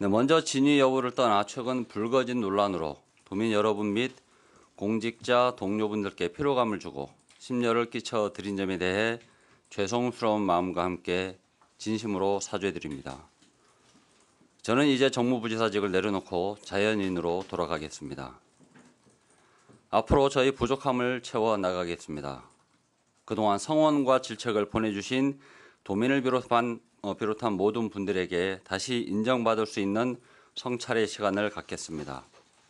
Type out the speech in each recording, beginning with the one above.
네, 먼저 진위 여부를 떠나 최근 불거진 논란으로 도민 여러분 및 공직자 동료분들께 피로감을 주고 심려를 끼쳐 드린 점에 대해 죄송스러운 마음과 함께 진심으로 사죄드립니다. 저는 이제 정무부지사직을 내려놓고 자연인으로 돌아가겠습니다. 앞으로 저희 부족함을 채워 나가겠습니다. 그동안 성원과 질책을 보내주신 도민을 비롯한 모든 분들에게 다시 인정받을 수 있는 성찰의 시간을 갖겠습니다.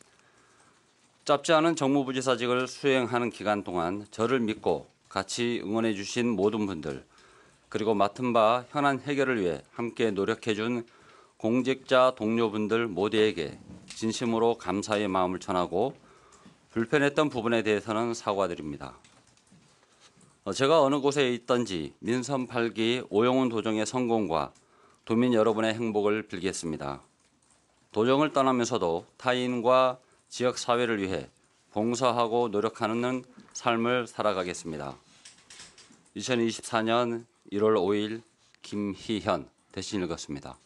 짧지 않은 정무부지사직을 수행하는 기간 동안 저를 믿고 같이 응원해 주신 모든 분들, 그리고 맡은 바 현안 해결을 위해 함께 노력해 준 공직자 동료분들 모두에게 진심으로 감사의 마음을 전하고 불편했던 부분에 대해서는 사과드립니다. 제가 어느 곳에 있든지 민선 8기 오영훈 도정의 성공과 도민 여러분의 행복을 빌겠습니다. 도정을 떠나면서도 타인과 지역사회를 위해 봉사하고 노력하는 삶을 살아가겠습니다. 2024년 1월 5일 김희현 대신 읽었습니다.